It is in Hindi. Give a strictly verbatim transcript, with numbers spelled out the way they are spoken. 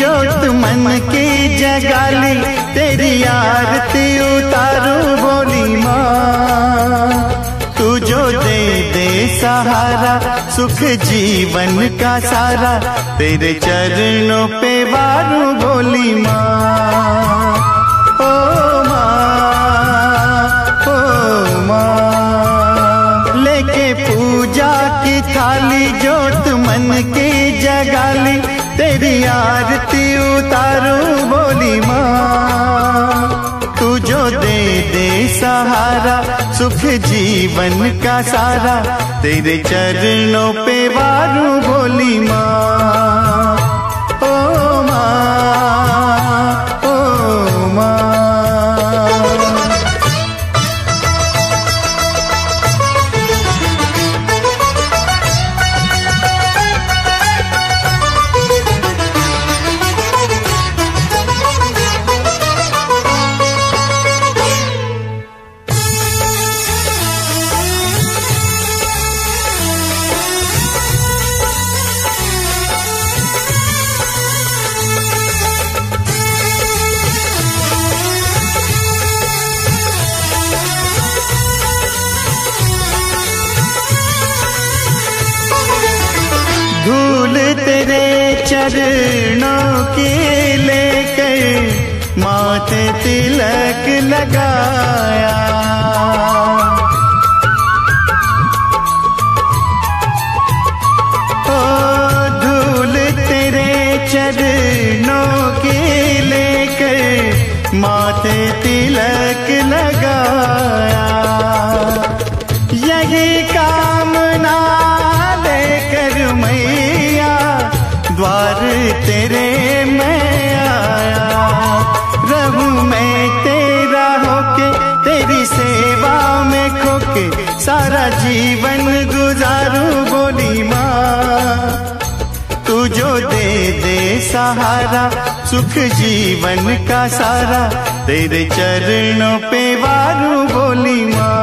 जोत मन की जगाली, तेरी आरती उतारू बोली माँ। तू जो दे दे सहारा, सुख जीवन का सारा, तेरे चरणों पे वारू बोली माँ। ओ माँ, ओ माँ, लेके पूजा की थाली, जोत मन की जगाली, तेरी आरती उतारू बोली माँ। तू जो दे दे सहारा, सुख जीवन का सारा, तेरे चरणों पे वारू बोली माँ। ओ माँ, ओ माँ। धूल तेरे चरणों की लेकर माथे तिलक लगाया। ओ धूल तेरे चरणों की लेकर माथे तिलक लगाया। यही कामना लेकर मैया द्वार तेरे मैं आया। रहूं मैं तेरा होके, तेरी सेवा में खोके, सारा जीवन गुजारूं बोली माँ। तू जो दे दे सहारा, सुख जीवन का सारा, तेरे चरणों पे वारू बोली माँ।